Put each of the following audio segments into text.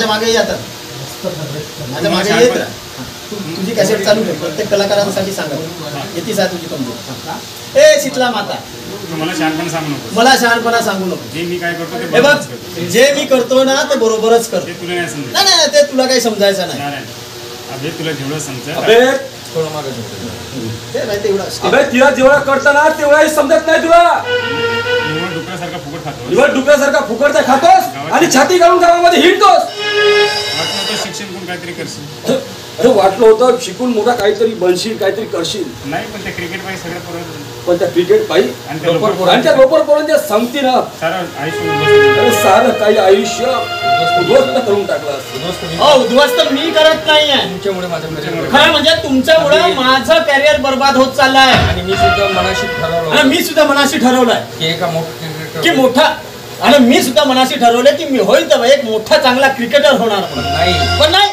माझ्या मागे येतात, माझ्या मागे येत राहा. तुझी कॅसेट चालू ठेव, प्रत्येक कलाकारांसाठी सांगा येतीच आहे तुझी कमजोर. ए शीतला माता, मला शहाणपणा सांगू नको, मला शहाणपणा सांगू नको. जे मी काय करतो ते हे बघ, जे मी करतो ना ते बरोबरच करतो. तुला नाही समजत. नाही ते तुला काही समजायचं नाही. अबे तुला जेवढं समजत, अबे थोडं मागे ते नाही तेवढं. अबे तिला जेवढा करताना तेवढाही समजत नाही तुला. निवड डुकरासारखा फुकट खातो, निवड डुकरासारखा फुकटचा खातोस आणि छाती घालून गावामध्ये हिंडतोस. वाटलं होतं शिक्षण करून काहीतरी करशील. अरे वाटलं होतं शिकून मोठा काहीतरी बनशील, काहीतरी करशील. नाही पण त्या क्रिकेट पाहिजे सगळं परत. पण त्या क्रिकेट पाहिजे आणि त्या लोपर पोरांच्या सांगते ना सारं आयुष्य, अरे सारं काही आयुष्य उद्ध्वस्त करून टाकलं. उद्ध्वस्त मी करत नाहीये, तुमच्यामुळे माझं करिअर, खरं म्हणजे तुमच्यामुळे माझं कॅरियर बर्बाद होत चाललंय. आणि मी सुद्धा मनाशी ठरवलंय की मोठा, आणि मी सुद्धा मनाशी ठरवलंय की मी होईल तर एक मोठा चांगला क्रिकेटर होणार. पण नाही,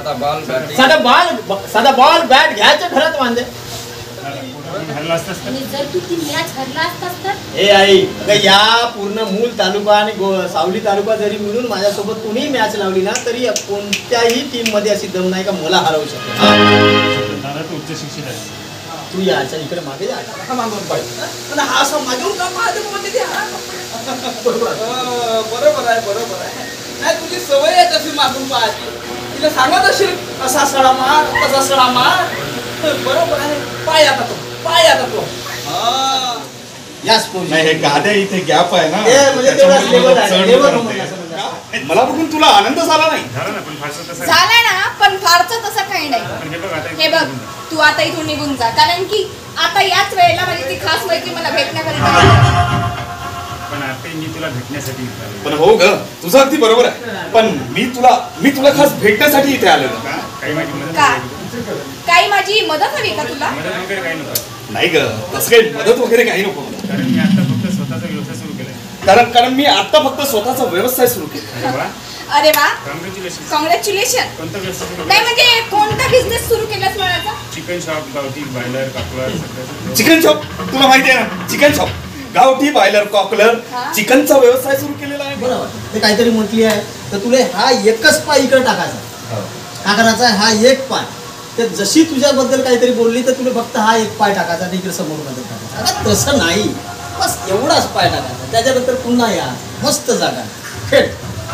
साधा बॉल बॅट घ्यायचं घरात बांधे. ए आई, या पूर्ण मूल तालुका आणि सावली तालुका जरी मिळून माझ्यासोबत कोणीही मॅच लावली ना तरी कोणत्याही टीम मध्ये अशी दम नाही का मला हरवू शकतो. दादा तू उच्च शिक्षित आहे, तू याच्या इकडे मागे जा. हा असं मागून का बरोबर आहे. नाही तुझी सवय आहे तशी मागून पाहायची. तिला सांगत असेल असा सडा मार, तसा सडा मार. बरोबर आहे. पाय आता तो याच नाही हे गाद्या इथे गॅप आहे ना, मला बघून तुला आनंद झाला नाही. झाला ना, पण फारच तसं काही नाही. हे बघ तू आता इथून निघून जा, कारण की आता याच वेळेला माझी ती खास मैत्री मला भेटण्याकरिता. पण आता मी तुला भेटण्यासाठी, पण हो ग तुझं अगदी बरोबर आहे. पण मी तुला खास भेटण्यासाठी इथे आलेलो. काही माझी मदत हवी का तुला? मदत वगैरे काही नको. नाही ग, तसं काही मदत वगैरे काही नको. कारण मी आता फक्त स्वतःचा व्यवसाय सुरू केलाय. कारण मी आता फक्त स्वतःचा व्यवसाय सुरू केला. अरे वा, कॉंग्रॅच्युलेशन. कोणता व्यवसाय सुरू? नाही म्हणजे कोणता बिझनेस सुरू केलास म्हणायचा? चिकन शॉप, गावठी बॉयलर, कॉकलर सगळं. चिकन शॉप तुला माहिती आहे ना, चिकन शॉप, गावठी बॉयलर, कॉकलर, चिकनचा व्यवसाय सुरू केलेला आहे. बरोबर, ते काहीतरी म्हटली आहे तर तुला हा एकच पाय इकडे टाकायचा. का करायचा हा एक पाय, ते जशी तुझ्याबद्दल काहीतरी बोलली तर तुला फक्त हा एक पाय टाकायचा, इकडे समोर मध्ये टाकायचा. तसं नाही, बस एवढाच पाय टाकायचा. त्याच्यानंतर पुन्हा या मस्त जागा खेळ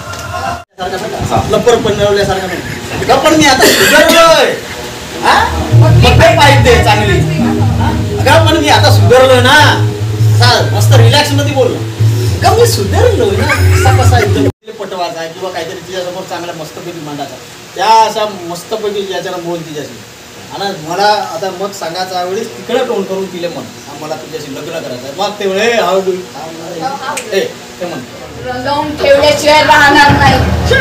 लपर बनवल्यासारखं. पण मी आता सुधारलोय, पाईप दे चांगली. अगं पण मी आता सुधारलोय ना, मस्त रिलॅक्स मध्ये बोललो का, मी सुधारलोय ना. कसा एकदम पटवायचा आहे किंवा काहीतरी तिच्यासमोर चांगला मस्तपैकी मांडायचा, त्या अशा मस्तपैकी याच्यानं बोल तिच्याशी. आणि मला आता मग सांगायचा वेळेस तिकडे टोन करून तिले म्हण मला तुझ्याशी लग्न करायचं आहे. मग ते वेळे ते म्हण ठेवल्याशिवाय राहणार नाही.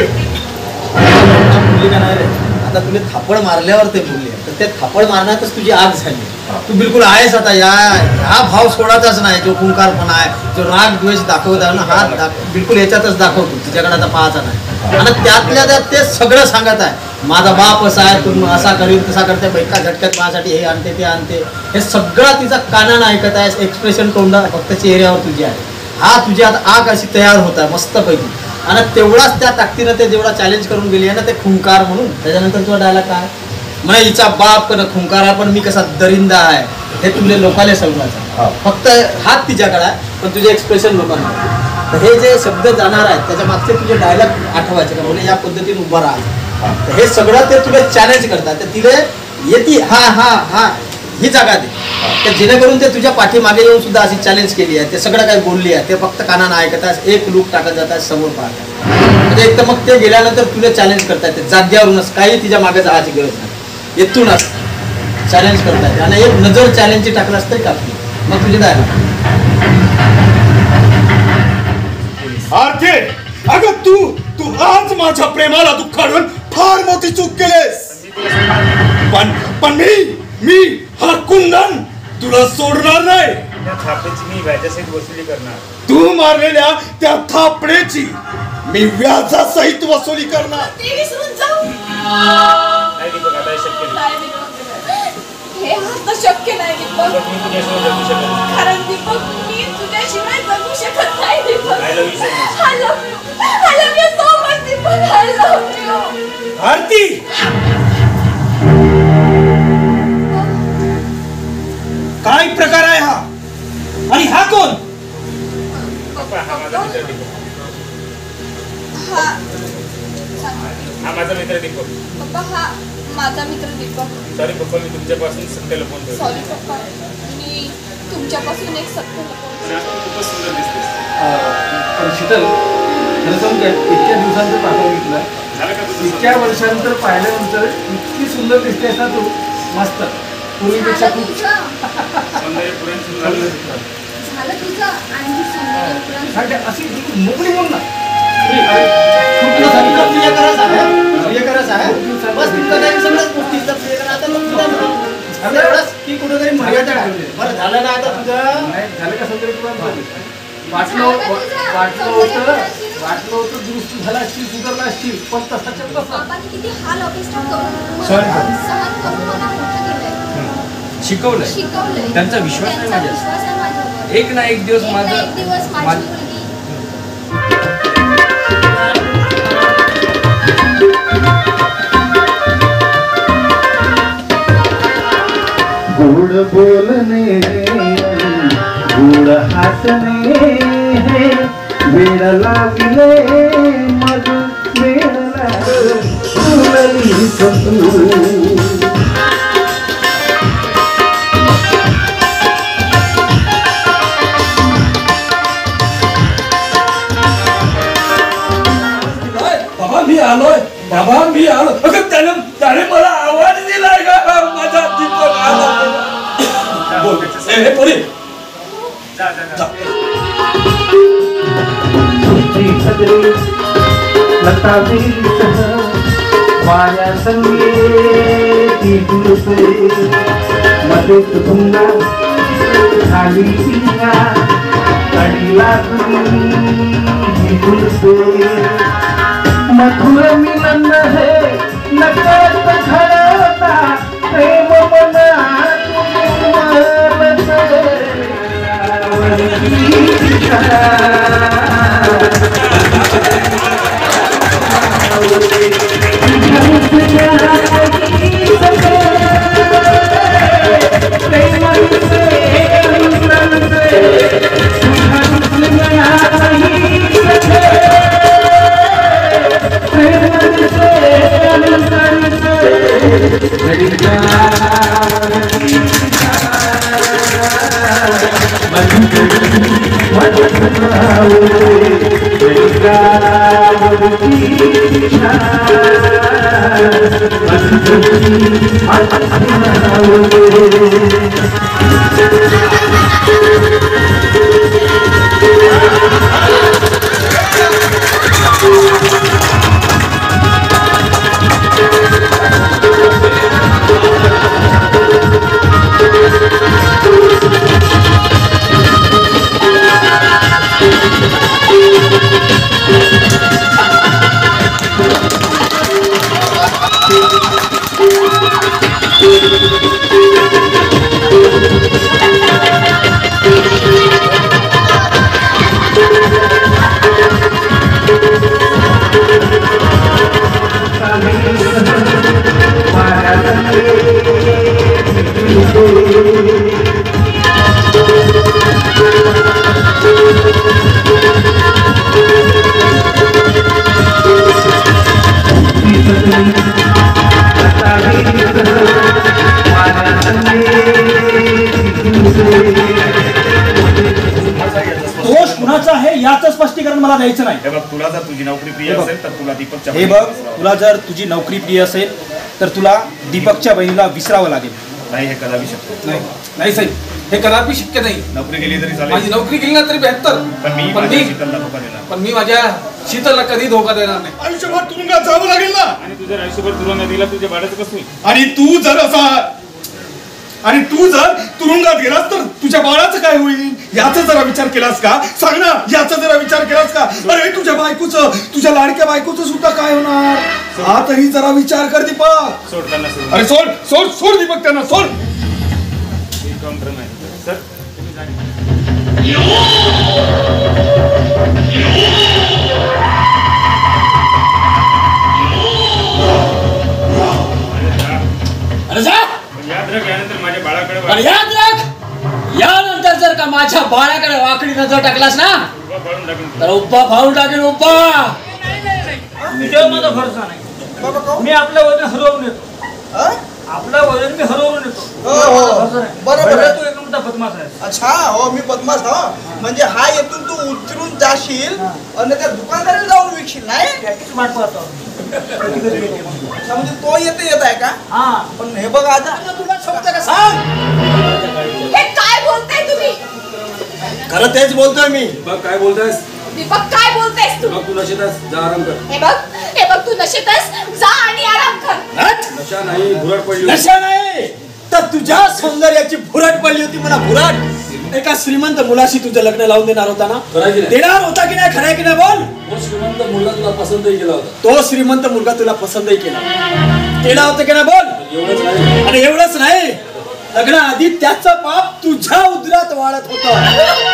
आता तुला थापड मारल्यावर ते बोलले, तर ते थापड मारण्यातच तुझी आग झाली. तू बिलकुल आहेस आता हा भाव सोडायचाच नाही. जो खुंकारपणा आहे, जो राग द्वेष दाखवत आहे ना, हा बिलकुल याच्यातच दाखवतो, तिच्याकडे आता पाहायचा नाही. आणि त्यातल्या त्यात ते सगळं सांगत आहे, माझा बाप असा आहे, तू असा करील तसा करते, बैका झटक्यात माझ्यासाठी हे आणते ते आणते. हे सगळं तिचा कानानं ऐकत आहे. एक्सप्रेशन तोंडा फक्त चेहऱ्यावर तुझी आहे. हा तुझी आता आग अशी तयार होत आहे मस्तपैकी. आणि तेवढाच त्या ताकदीनं ते जेवढा चॅलेंज करून गेली आहे ना ते खुंकार म्हणून. त्याच्यानंतर तुझा डायलॉग काय म्हणजे हिचा बाप कन खुंकार आहे पण मी कसा दरिंदा आहे, हे तुझे लोकांना समजायचं. फक्त हात तिच्याकडे आहे पण तुझे एक्सप्रेशन लोकांना. हे जे शब्द जाणार आहेत त्याच्या मागचे तुझे डायलॉग आठवायचे का, म्हणजे या पद्धतीने उभं राहायचं. तर हे सगळं ते तुला चॅलेंज करतात. तर तिला येते हा ही जागा दे, तर जेणेकरून ते तुझ्या पाठीमागे येऊन सुद्धा अशी चॅलेंज केली आहे. ते सगळं काही बोलली आहे, ते फक्त कानानं ऐकत आहे, एक लूक टाकत जात आहे, समोर पाहत. म्हणजे एक तर मग ते गेल्यानंतर तुला चॅलेंज करतायत, ते जाग्यावरूनच काही तिच्या मागे जायची गरज नाही, येथूनच चॅलेंज करतायत. आणि एक नजर चॅलेंजची टाकलास तरी कापली. मग तुझे काय आरके, अगं तू आज माझ्या प्रेमाला दुःखाडून फार मोठी चूक केलीस. पण मी हा कुंदन तुला सोडणार नाही. त्या थापेची मी व्याजासहित वसुली करणार. तू मारलेल्या त्या थापडेची मी व्याजासहित वसुली करणार. ते विसरून जाऊ. नाही दीपक, आता हे शक्य नाही. हे आता शक्य नाही दीपक. मी तुझ्याशिवाय जगू शकत नाही. कारण दीपक मी तुझ्याशिवाय जगू शकत नाही Deepak. I love you so much. I love you so much Deepak. Deepak, I love you. आरती काय प्रकार आहे हा आणि हा कोण? पप्पा हा माझा मित्र दीपक. हा हा माझा मित्र दीपक. पप्पा, हा माझा मित्र दीपक. सॉरी पप्पा, मी तुमच्यापासून सत्य लपवून ठेवलं. सॉरी पप्पा, मी तुमच्यापासून एक सत्य लपवून. पण आज तू खूपच सुंदर दिसतेस. पण शीतल, खरं सांगू काय, इतक्या दिवसांचं पाठवलं झालं का तुझं? इतक्या वर्षानंतर पाहिल्यानंतर इतकी सुंदर दिसतेस ना तू. मस्त, पूर्वीपेक्षा झालं खूप तुझं, सौंदर्य पुरेपूर झालं. झालं तुझं आणि सौंदर्य सांगते अशी मोकळी बोल ना. खूप तुला सांगितलं प्रियकराच आहे, प्रियकराच आहे. बस तितकं काही सगळ्याच गोष्टी प्रिय करा. आता मग तुला म्हणा एवढंच की कुठेतरी मर्यादा ठेवली. बरं झालं ना आता तुझं? नाही झालं का सौंदर्य तुला? वाटलं होतं दुरुस्त झाला असतील, सुधारला असतील, पण तसाच्या तसा. बाबांनी किती हाल ऑर्केस्ट्रा करून सहन सहन करून मला मोठं केलंय, शिकवलंय. शिकवलंय. त्यांचा विश्वास नाही त्यांचा माझ्यावर. विश्वास आहे माझ्यावर. एक ना एक दिवस एक ना एक दिवस माझी माझं मुलगी गोड बोलने गोड हसने वेळ लागले मग वेळ लागली तू. बाबा मी आलोय, बाबा मी आलो. अगं त्याने मला आवाज दिलाय का? माझा दीपक आला. बोल ए पोरी जा जा जा. तुमची सगळी लता सह वाया संगे गुलसे मध्ये तुंगा खाली पिंगा कडीला तुम्ही गुलसे मधुर मिलन है नकत घडता प्रेम दोष कुणाचा आहे याचं स्पष्टीकरण मला द्यायचं नाही. हे बघ, तुला जर तुझी नोकरी प्रिय असेल तर तुला दीपकच्या हे बघ, तुला जर तुझी नोकरी प्रिय असेल तर तुला दीपकच्या बहिणीला विसरावं लागेल. नाही, हे कदापि शक्य नाही नाही साहेब, हे कदापि शक्य नाही. नोकरी गेली तरी माझी चालेल, नोकरी गेली ना तरी बेहतर, पण मी माझ्या शीतलला धोका देणार. पण मी माझ्या शीतलला कधी धोका देणार नाही. आयुष्यभर तुरुंगात जावं लागेल ना. आणि तू जर आयुष्यभर तुला नदीला तुझ्या भाड्याचं कसं होईल? आणि तू जर तुरुंगात गेलास तर तुझ्या बाळाचं काय होईल याचा जरा विचार केलास का? सांग ना, याचा जरा विचार केलास का? अरे तुझ्या बायकोचं, तुझ्या लाडक्या बायकोचं सुद्धा काय होणार? हा तरी जरा विचार कर दीपक. सोड त्यांना, सोड. अरे सोड सोड सोड दीपक, त्यांना सोड. काउंटर नाही सर, तुम्ही जा. पण याद राख, यानंतर जर का माझ्या बाळाकडे वाकडी नजर टाकलास ना तर उब्बा फाडून टाकेन, उब्बा. तुझ्यावर माझा भरोसा नाही. मी आपल्या वजन हरवून येतो. आपलं वजन मी हरवून येतो. बरोबर. तू एक मोठा बदमाश आहे. अच्छा, हो मी बदमाश. हा म्हणजे हा येथून तू उतरून जाशील आणि त्या दुकानदाराला जाऊन विकशील नाही. त्याचीच वाट पाहतो. अच्छा, म्हणजे तो येत आहे का? हा, पण हे बघ आता तुला शब्द का सांग. हे काय बोलताय तुम्ही? खरं तेच बोलतोय मी. बघ काय बोलतायस, दीपक काय बोलतायस तू? बघ तू नशेतच, जा आराम कर. हे बघ तू नशेतच जा आणि आराम कर. नशा नाही, भुरड पडली. नशा नाही तर तुझ्या सौंदर्याची भुरट पडली होती मला. भुरट एका श्रीमंत मुलाशी तुझं लग्न लावून देणार होता ना? देणार होता की नाही? खरं की नाही बोल. तो श्रीमंत मुलगा तुला पसंतही केला होता. तो श्रीमंत मुलगा तुला पसंतही केला होता की नाही बोल. एवढंच नाही, आणि एवढंच नाही, लग्नाआधी त्याचं पाप तुझ्या उदरात वाढत होतं.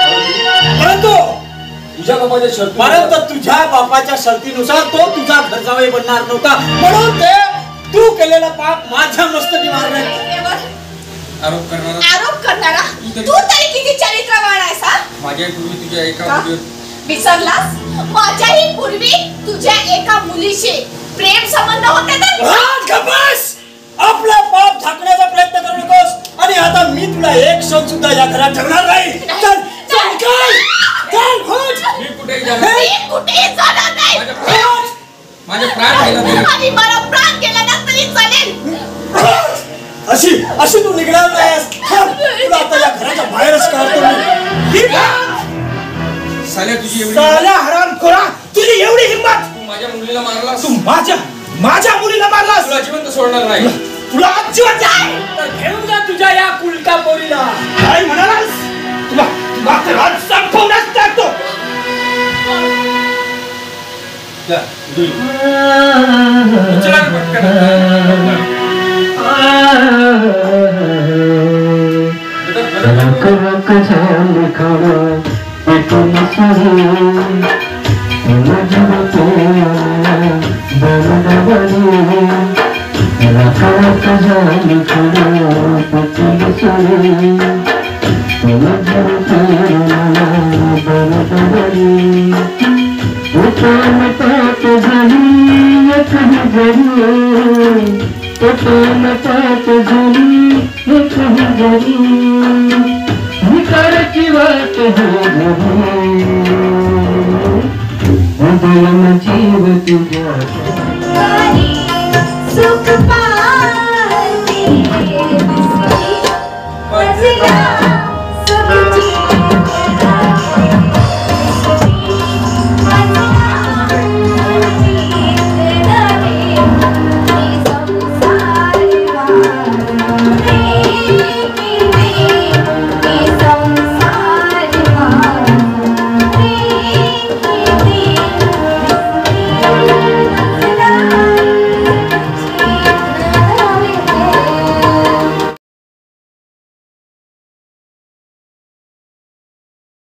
परंतु तुझ्या बापाच्या शर्तीनुसार तो तुझा घरजावई बनणार नव्हता, म्हणून ते तू केलेला पाप माझ्या मस्तकी मारणार. आरोप करणारा तू तरी किती चरित्रवान आहेस हा? माझ्या पूर्वी तुझ्या एका विसरलास? माझ्याही पूर्वी तुझ्या एका मुलीशी प्रेम संबंध होते तर आपला पाप झाकण्याचा प्रयत्न करू नकोस. आणि आता मी तुला एक क्षण सुद्धा या घरात ठेवणार नाही. चल चल चल खोज. मी कुठेही जाणार नाही. माझे प्राण आणि मला प्राण गेला ना तरी चालेल. अशी तू निघणार नाहीस. तुला आता या घराच्या बाहेरच काढतो मी. साल्या हरामखोरा, तुझी एवढी हिंमत? तू माझ्या मुलीला मारलास. तू माझ्या मुलीला मारलास? तुला जिवंत सोडणार नाही. तुला जिवंत तर घेऊन जा तुझ्या या कुलटा पोरीला. काय म्हणालास? तुला तर आज संपवण्यास टाकतो. Raka